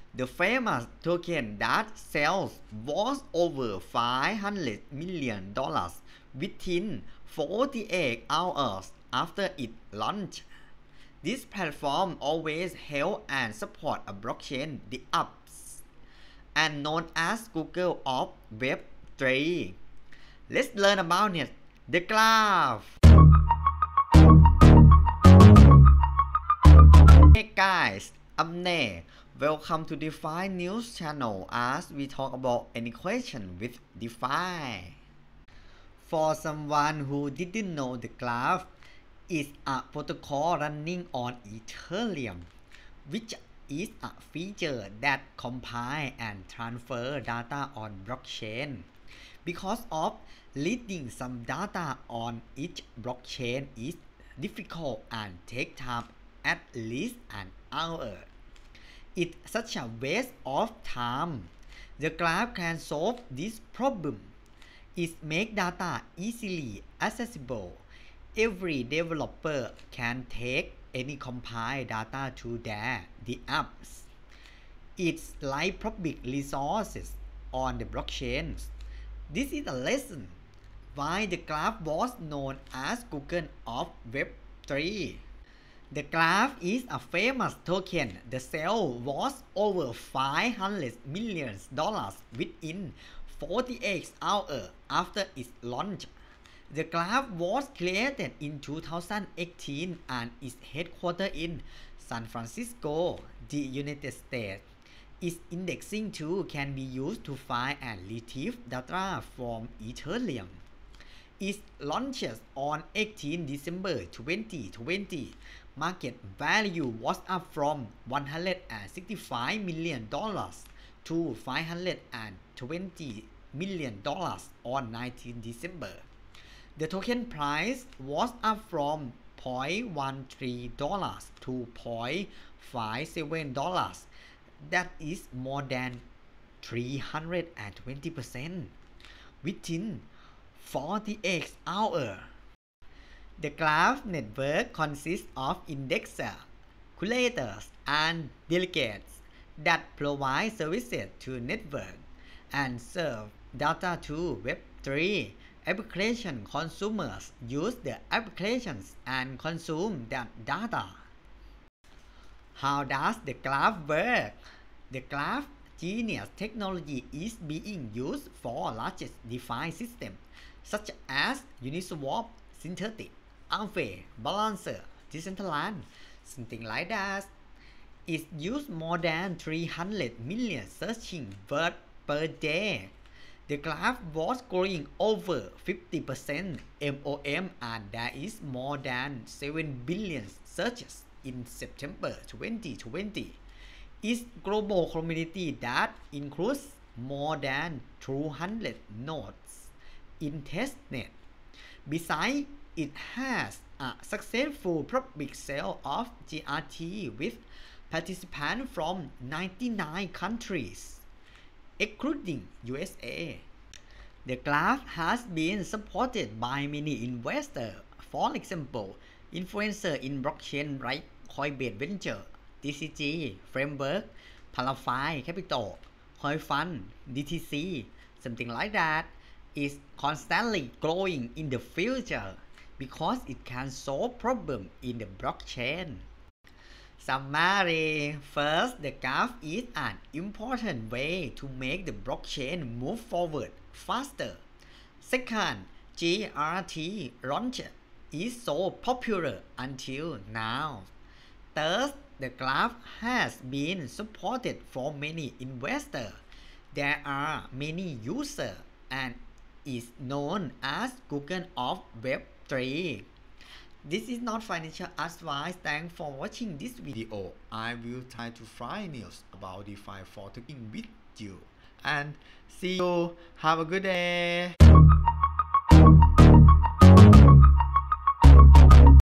The famous token that sells was over $500 million within 48 hours after it launched. This platform always help and support a blockchain the apps and known as Google of Web3. Let's learn about it. The Graph. Hey guys, I'm Ne. Welcome to DeFi News channel as we talk about any question with DeFi. For someone who didn't know, the Graph is a protocol running on Ethereum, which is a feature that compile and transfer data on blockchain. Because of reading some data on each blockchain is difficult and take time at least an hour. It's such a waste of time. The Graph can solve this problem. It makes data easily accessible. Every developer can take any compiled data to the apps. It's like public resources on the blockchains. This is a lesson why the Graph was known as Google of Web3. The Graph is a famous token. The sale was over $500 million within 48 hours after its launch. The Graph was created in 2018 and is headquartered in San Francisco, the United States. Its indexing tool can be used to find and retrieve data from Ethereum. It launched on 18 December 2020. Market value was up from $165 million to $520 million on 19 December. The token price was up from $0.13 to $0.57. That is more than 320% within 48 hours. The Graph network consists of indexers, curators, and delegates that provide services to network and serve data to Web3 application. Consumers use the applications and consume that data. How does the Graph work? The Graph Genius technology is being used for largest DeFi systems such as Uniswap, Synthetic, Aave, Balancer, Decentraland, something like that. It uses more than 300 million searching words per day. The Graph was growing over 50% MOM and there is more than 7 billion searches in September 2020. Its global community that includes more than 200 nodes in testnet. Besides, it has a successful public sale of GRT with participants from 99 countries, including USA. The Graph has been supported by many investors, for example, influencers in blockchain like Coinbase Venture, TCG, Framework, Parafine Capital, CoinFund, DTC, something like that. Is constantly growing in the future because it can solve problems in the blockchain. Summary. First, the Graph is an important way to make the blockchain move forward faster. Second, GRT launch is so popular until now. Third, the Graph has been supported for many investors. There are many users and is known as Google of Web3. This is not financial advice. Thanks for watching this video. I will try to find news about DeFi for talking with you. And see you. Have a good day.